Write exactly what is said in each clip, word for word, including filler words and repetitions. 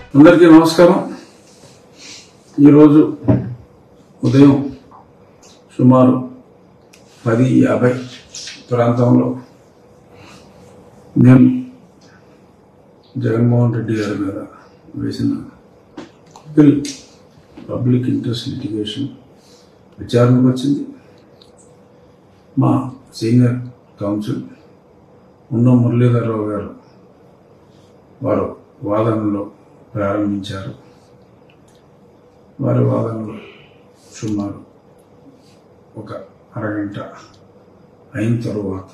అందరికీ నమస్కారం. ఈరోజు ఉదయం సుమారు పది యాభై ప్రాంతంలో నేను జగన్మోహన్ రెడ్డి గారి మీద వేసిన బిల్ పబ్లిక్ ఇంట్రెస్ట్ లిటిగేషన్ విచారణకు వచ్చింది. మా సీనియర్ కౌన్సిల్ ఉన్న మురళీధరరావు గారు వారు వాదనలో ప్రారంభించారు. వారి వాదనలో సుమారు ఒక అరగంట అయిన తరువాత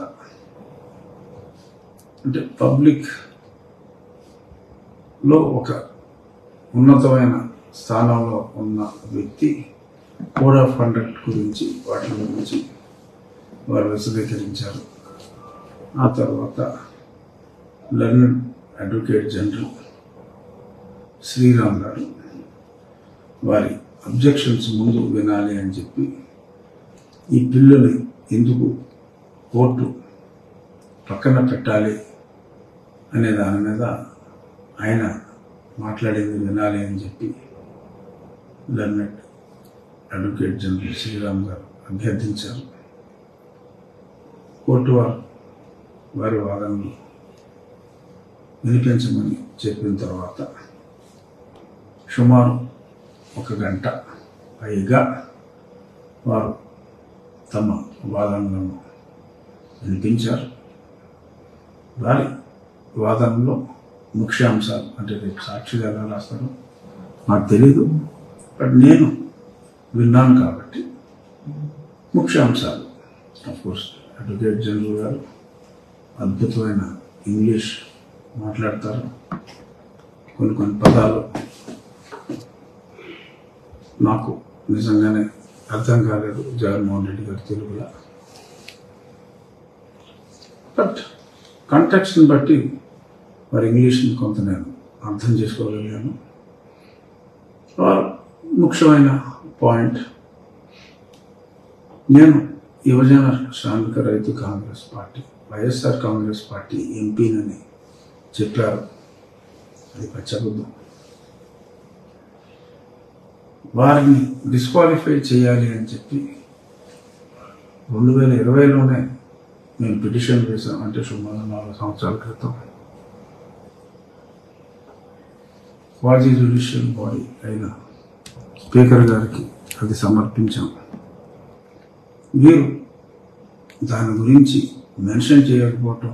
అంటే పబ్లిక్లో ఒక ఉన్నతమైన స్థానంలో ఉన్న వ్యక్తి కోడ్ ఆఫ్ కండక్ట్ గురించి వాటి గురించి వారు విశదీకరించారు. ఆ తర్వాత లెర్నెడ్ అడ్వకేట్ జనరల్ శ్రీరామ్ గారు వారి అబ్జెక్షన్స్ ముందు వినాలి అని చెప్పి ఈ బిల్లుని ఎందుకు కోర్టు పక్కన పెట్టాలి అనే దాని మీద ఆయన మాట్లాడేది వినాలి అని చెప్పి లెర్నెడ్ అడ్వకేట్ జనరల్ శ్రీరామ్ గారు అభ్యర్థించారు. కోర్టు వారు వారి వాదనలు వినిపించమని చెప్పిన తర్వాత సుమారు ఒక గంట పైగా వారు తమ వాదనలను వినిపించారు. వారి వాదనలో ముఖ్యాంశాలు అంటే రేపు సాక్షిగా ఎలా రాస్తారో నాకు తెలీదు, బట్ నేను విన్నాను కాబట్టి ముఖ్యాంశాలు అఫ్కోర్స్ అడ్వకేట్ జనరల్ గారు అద్భుతమైన ఇంగ్లీష్ మాట్లాడతారు. కొన్ని కొన్ని పదాలు నాకు నిజంగానే అర్థం కాలేదు జగన్మోహన్ రెడ్డి గారి తెలుగులో, బట్ కాంటెక్స్ట్ని బట్టి వారి ఇంగ్లీష్ని కొంత నేను అర్థం చేసుకోగలిగాను. వారు ముఖ్యమైన పాయింట్, నేను యువజన శ్రామిక రైతు కాంగ్రెస్ పార్టీ వైఎస్ఆర్ కాంగ్రెస్ పార్టీ ఎంపీనని చెప్పారు. అది పచ్చబుద్ధం. వారిని డిస్క్వాలిఫై చేయాలి అని చెప్పి రెండు వేల ఇరవైలోనే మేము పిటిషన్ వేసాం. అంటే సుమారు నాలుగు సంవత్సరాల క్రితం క్వాజీ జ్యుడిషియల్ బాడీ అయిన స్పీకర్ గారికి అది సమర్పించాం. వీరు దాని గురించి మెన్షన్ చేయకపోవటం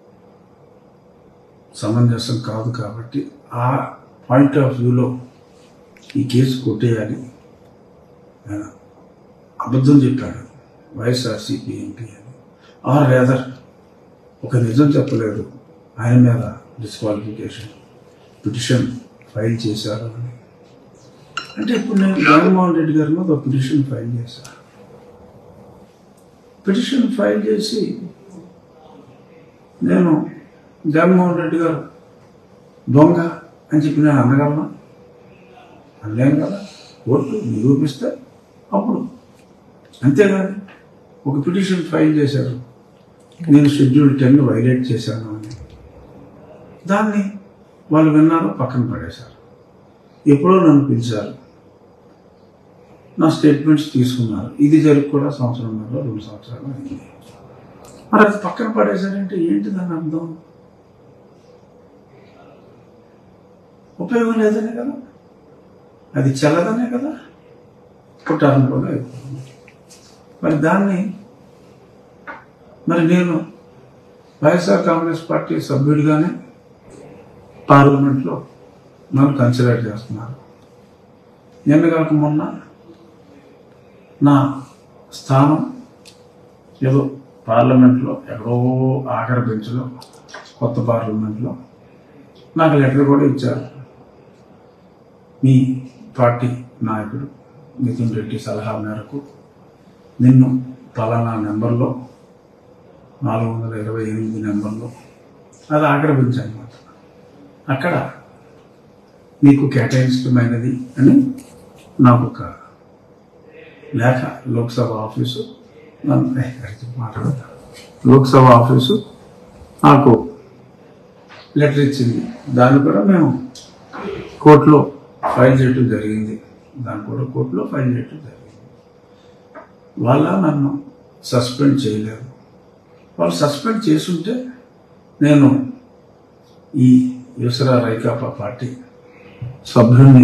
సమంజసం కాదు. కాబట్టి ఆ పాయింట్ ఆఫ్ వ్యూలో ఈ కేసు కొట్టేయాలి. ఆయన అబద్ధం చెప్పాడు వైఎస్ఆర్సీపీ ఎంపీ అని, ఆర్ రేదర్ ఒక నిజం చెప్పలేదు, ఆయన మీద డిస్క్వాలిఫికేషన్ పిటిషన్ ఫైల్ చేశారు అని. అంటే ఇప్పుడు నేను జగన్మోహన్ రెడ్డి గారి మీద ఒక పిటిషన్ ఫైల్ చేశాను. పిటిషన్ ఫైల్ చేసి నేను జగన్మోహన్ రెడ్డి గారు దొంగ అని చెప్పి నేను అనగలనా? అనలేం కదా. కోర్టు నిరూపిస్తే అప్పుడు, అంతేగాని ఒక పిటిషన్ ఫైల్ చేశారు నేను షెడ్యూల్ టెన్ వైలేట్ చేశాను అని, దాన్ని వాళ్ళు విన్నారు, పక్కన పడేశారు. ఎప్పుడో నన్ను పిలిచారు, నా స్టేట్మెంట్స్ తీసుకున్నారు. ఇది జరిగి కూడా సంవత్సరంలో రెండు సంవత్సరాలు అయింది. మరి అది పక్కన పడేశారంటే ఏంటి దాని అర్థం? ఉపయోగం లేదనే కదా, అది చెల్లదనే కదా, కుట్టాలని కూడా అయిపోతుంది. మరి దాన్ని మరి నేను వైఎస్ఆర్ కాంగ్రెస్ పార్టీ సభ్యుడిగానే పార్లమెంట్లో నన్ను కన్సిడర్ చేస్తున్నారు. ఎన్నికలకు మొన్న నా స్థానం ఏదో పార్లమెంట్లో ఎక్కడో ఆఖరి బెంచ్లో కొత్త పార్లమెంట్లో నాకు లెటర్ కూడా ఇచ్చారు. మీ పార్టీ నాయకుడు నితిన్ రెడ్డి సలహా మేరకు నిన్ను పలానా నెంబర్లో నాలుగు వందల ఇరవై ఎనిమిది నెంబర్లో, అది ఆఖరి బెంచ్ అన్నమాట, అక్కడ మీకు కేటాయించమైనది అని నాకు ఒక లేఖ లోక్సభ ఆఫీసు మాట్లాడతా లోక్సభ ఆఫీసు నాకు లెటర్ ఇచ్చింది. దాన్ని కూడా మేము కోర్టులో ఫైల్ చేయటం జరిగింది. దాన్ని కూడా కోర్టులో ఫైల్ చేయటం జరిగింది. వాళ్ళ నన్ను సస్పెండ్ చేయలేదు. వాళ్ళు సస్పెండ్ చేసుంటే నేను ఈ యువసరా రైకాపా పార్టీ సభ్యుని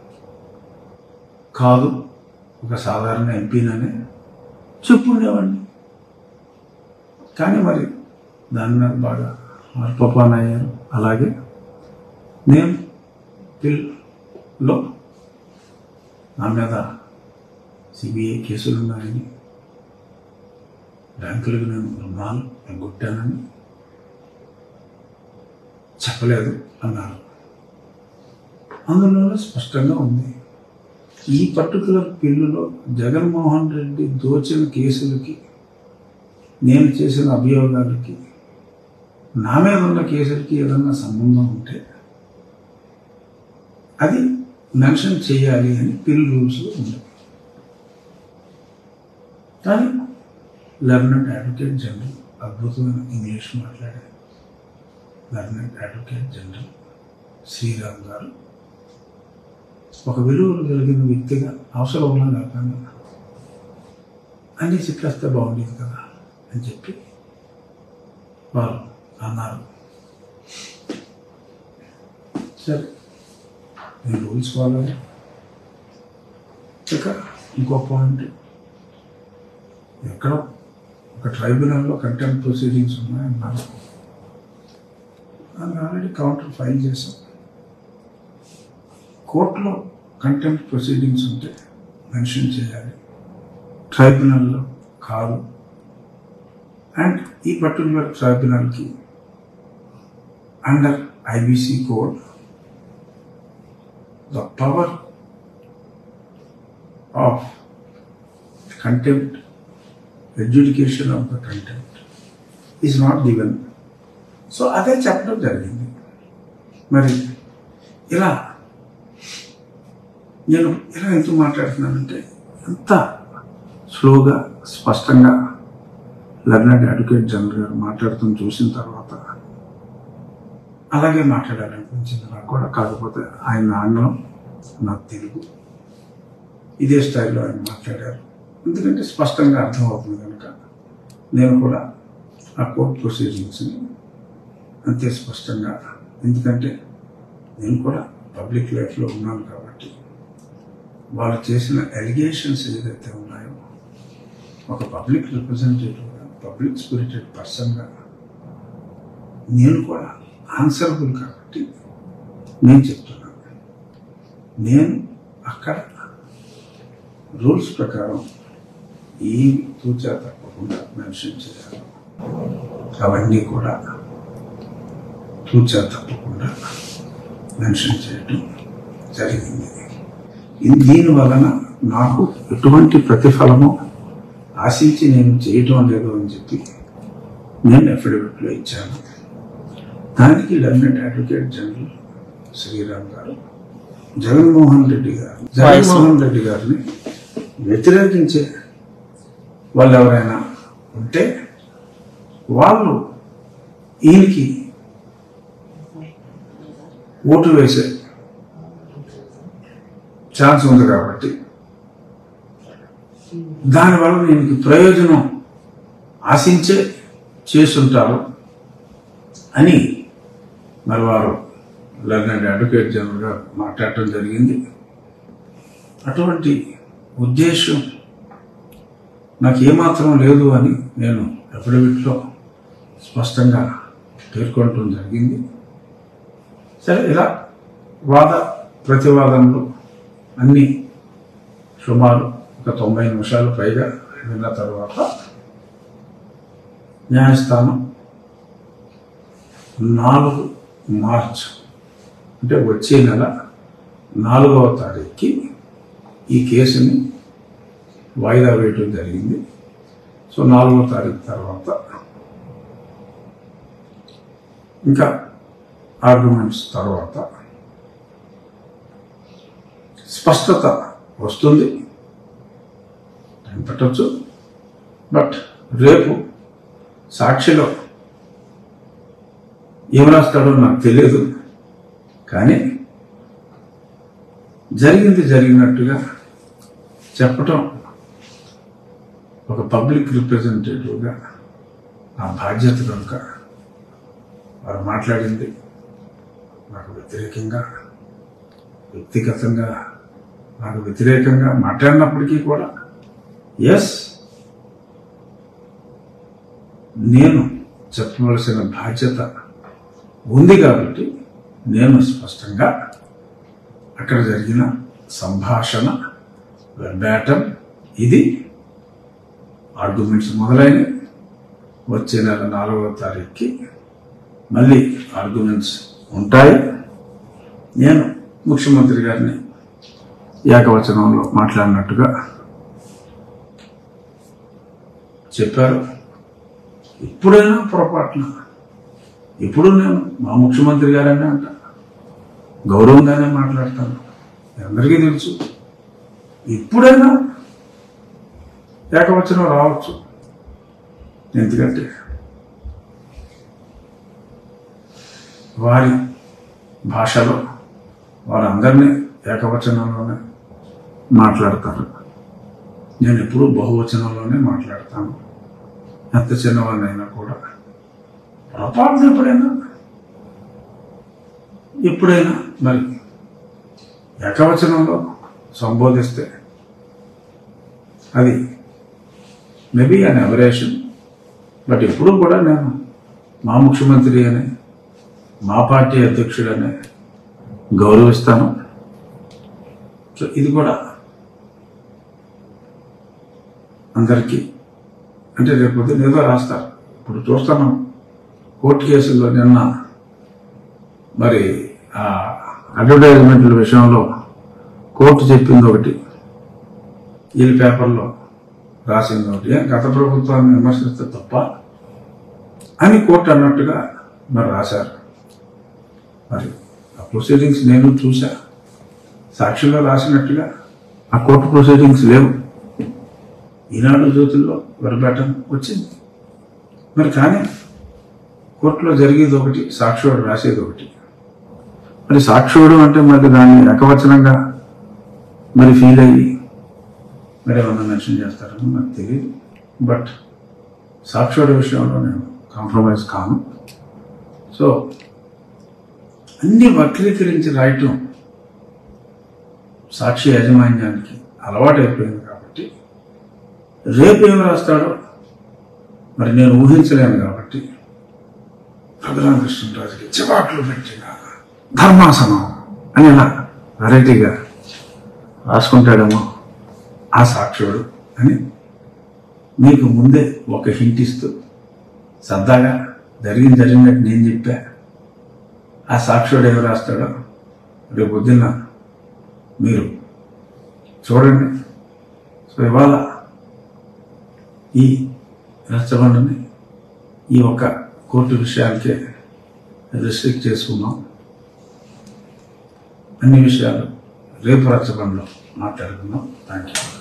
కాదు, ఒక సాధారణ ఎంపీననే చెప్పుండేవాడిని. కానీ మరి దాని మీద బాగా మార్పపాన్ అయ్యారు. అలాగే నేను పిల్లో నా మీద సిబిఐ కేసులు ఉన్నాయని, బ్యాంకులకు నేను రుణాలు ఎగ్గొట్టానని చెప్పలేదు అన్నారు. అందులో స్పష్టంగా ఉంది. ఈ పర్టికులర్ పిల్లులో జగన్మోహన్ రెడ్డి దోచిన కేసులకి, నేను చేసిన అభియోగాలకి, నా మీద ఉన్న కేసులకి ఏదన్నా సంబంధం ఉంటే అది మెన్షన్ చేయాలి అని పిల్ రూల్స్లో ఉంది. కానీ లెర్నెడ్ అడ్వకేట్ జనరల్, అద్భుతమైన ఇంగ్లీష్ మాట్లాడే learned advocate general Sriram garu ఒక విలువలు కలిగిన వ్యక్తిగా అవసరం ఉన్నా కాకుండా అన్నీ చెప్పేస్తే బాగుండేది కదా అని చెప్పి వారు అన్నారు. సరే, నేను రూల్స్ ఫాలో. ఇక ఇంకో పాయింట్, ఎక్కడో ఒక ట్రైబ్యునల్లో కంటెంప్ట్ ప్రొసీడింగ్స్ ఉన్నాయన్నారు. దాన్ని ఆల్రెడీ కౌంటర్ ఫైల్ చేశాం. కోర్టులో కంటెంప్ట్ ప్రొసీడింగ్స్ ఉంటే మెన్షన్ చేయాలి, ట్రైబ్యునల్లో కాదు. అండ్ ఈ పర్టికులర్ ట్రైబ్యునల్కి under IBC code the power of contempt, adjudication of the contempt is not given. So అదే చెప్పడం జరిగింది. మరి ఇలా నేను ఇలా ఎందుకు మాట్లాడుతున్నానంటే, ఎంత స్లోగా స్పష్టంగా లెర్నెడ్ అడ్వకేట్ జనరల్ గారు మాట్లాడుతూ చూసిన తర్వాత అలాగే మాట్లాడాలనిపించింది నాకు కూడా. కాకపోతే ఆయన ఆంగ్లం, నాకు తెలుగు, ఇదే స్టైల్లో ఆయన మాట్లాడారు. ఎందుకంటే స్పష్టంగా అర్థమవుతుంది కనుక నేను కూడా ఆ కోర్ట్ ప్రొసీడింగ్స్ని అంతే స్పష్టంగా, ఎందుకంటే నేను కూడా పబ్లిక్ లైఫ్లో ఉన్నాను కాబట్టి వాళ్ళు చేసిన ఎలిగేషన్స్ ఏదైతే ఉన్నాయో, ఒక పబ్లిక్ రిప్రజెంటేటివ్గా, పబ్లిక్ స్పిరిటెడ్ పర్సన్గా నేను కూడా ఆన్సరబుల్ కాబట్టి నేను చెప్తున్నాను. నేను అక్కడ రూల్స్ ప్రకారం ఏమి తూచా తప్పకుండా మెన్షన్ చేయాలి, అవన్నీ కూడా తూచా తప్పకుండా మెన్షన్ చేయడం జరిగింది. దీని వలన నాకు ఎటువంటి ప్రతిఫలమో ఆశించి నేను చేయటం లేదు అని చెప్పి నేను అఫిడవిట్లో ఇచ్చాను. దానికి లెర్నెడ్ అడ్వకేట్ జనరల్ శ్రీరామ్ గారు జగన్మోహన్ రెడ్డి గారు జగన్మోహన్ రెడ్డి గారిని వ్యతిరేకించే వాళ్ళు ఎవరైనా ఉంటే వాళ్ళు ఈయనకి ఓటు వేసే ఛాన్స్ ఉంది కాబట్టి దానివల్ల ఈయనకి ప్రయోజనం ఆశించే చేసుంటారు అని మరి వారు లెర్నెడ్ అడ్వకేట్ జనరల్గా మాట్లాడటం జరిగింది. అటువంటి ఉద్దేశం నాకు ఏమాత్రం లేదు అని నేను అఫిడవిట్లో స్పష్టంగా పేర్కొనటం జరిగింది. సరే, ఇలా వాద ప్రతివాదనలు అన్నీ సుమారు ఒక తొంభై నిమిషాలు పైగా విన్న తర్వాత న్యాయస్థానం నాలుగు మార్చ్ అంటే వచ్చే నెల నాలుగవ తారీఖుకి ఈ కేసుని వాయిదా వేయటం జరిగింది. సో నాలుగవ తారీఖు తర్వాత ఇంకా ఆర్గ్యుమెంట్స్ తర్వాత స్పష్టత వస్తుంది, టైం పట్టవచ్చు. బట్ రేపు సాక్షిలో ఏం రాస్తాడో నాకు తెలియదు, కానీ జరిగింది జరిగినట్టుగా చెప్పటం ఒక పబ్లిక్ రిప్రజెంటేటివ్గా ఆ బాధ్యత కనుక వారు మాట్లాడింది నాకు వ్యతిరేకంగా, వ్యక్తిగతంగా నాకు వ్యతిరేకంగా మాట్లాడినప్పటికీ కూడా ఎస్, నేను చెప్పవలసిన బాధ్యత ఉంది కాబట్టి నేను స్పష్టంగా అక్కడ జరిగిన సంభాషణ వెర్బాటం ఇది, ఆర్గ్యుమెంట్స్ మొదలైన వచ్చే నెల నాలుగవ తారీఖుకి మళ్ళీ ఆర్గ్యుమెంట్స్ ఉంటాయి. నేను ముఖ్యమంత్రి గారిని ఏకవచనంలో మాట్లాడినట్టుగా చెప్పారు. ఇప్పుడైనా పొరపాటున, ఇప్పుడు నేను మా ముఖ్యమంత్రి గారనే అంట, గౌరవంగానే మాట్లాడతాను, అందరికీ తెలుసు. ఇప్పుడైనా ఏకవచనం రావచ్చు, ఎందుకంటే వారి భాషలో వారందరినీ ఏకవచనంలోనే మాట్లాడతారు. నేను ఎప్పుడూ బహువచనంలోనే మాట్లాడతాను. ఎంత చిన్నవాడినైనా కూడా పొరపాటున ఎప్పుడైనా ఎప్పుడైనా మరి ఏకవచనంలో సంబోధిస్తే అది మేబీ అన్ ఎవరేషన్. బట్ ఎప్పుడూ కూడా నేను మా ముఖ్యమంత్రి అని, మా పార్టీ అధ్యక్షుడనే గౌరవిస్తాను. సో ఇది కూడా అందరికీ, అంటే రేపు పొద్దున్న ఏదో రాస్తారు. ఇప్పుడు చూస్తాను కోర్టు కేసుల్లో నిన్న మరి ఆ అడ్వర్టైజ్మెంట్ల విషయంలో కోర్టు చెప్పింది ఒకటి, ఈ పేపర్లో రాసింది ఒకటి. గత ప్రభుత్వాన్ని విమర్శిస్తే తప్ప అని కోర్టు అన్నట్టుగా మరి రాశారు. మరి ఆ ప్రొసీడింగ్స్ నేను చూసా, సాక్షిలో రాసినట్టుగా ఆ కోర్టు ప్రొసీడింగ్స్ లేవు. ఈనాడు జ్యోతుల్లో వెర్బాటం వచ్చింది. మరి కానీ కోర్టులో జరిగేది ఒకటి, సాక్షివాడు రాసేది ఒకటి. మరి సాక్షివాడు అంటే మరి దాన్ని ఏకవచనంగా మరి ఫీల్ అయ్యి మరి ఏమన్నా మెన్షన్ చేస్తారని నాకు తెలియదు. బట్ సాక్షివాడి విషయంలో నేను కాంప్రమైజ్ కాను. సో అన్ని వక్రీకరించి రాయటం సాక్షి యాజమాన్యానికి అలవాటు అయిపోయింది కాబట్టి రేపు ఏమి రాస్తాడో మరి నేను ఊహించలేను. కాబట్టి రఘురామకృష్ణరాజుకి చివాట్లు పెట్టిన ధర్మాసనం అని ఇలా వెరైటీగా రాసుకుంటాడేమో ఆ సాక్షుడు అని మీకు ముందే ఒక హింట్ ఇస్తూ సరదాగా జరిగింది జరిగినట్టు నేను చెప్పా. ఆ సాక్షుడు ఏమి రాస్తాడో రేపు పొద్దున్న మీరు చూడండి. సో ఇవాళ ఈ రచ్చబండని ఈ ఒక్క కోర్టు విషయాలకే రిస్ట్రిక్ట్ చేసుకున్నాం. అన్ని విషయాలు రేపు రచ్చబండలో మాట్లాడుకుందాం. Thank you.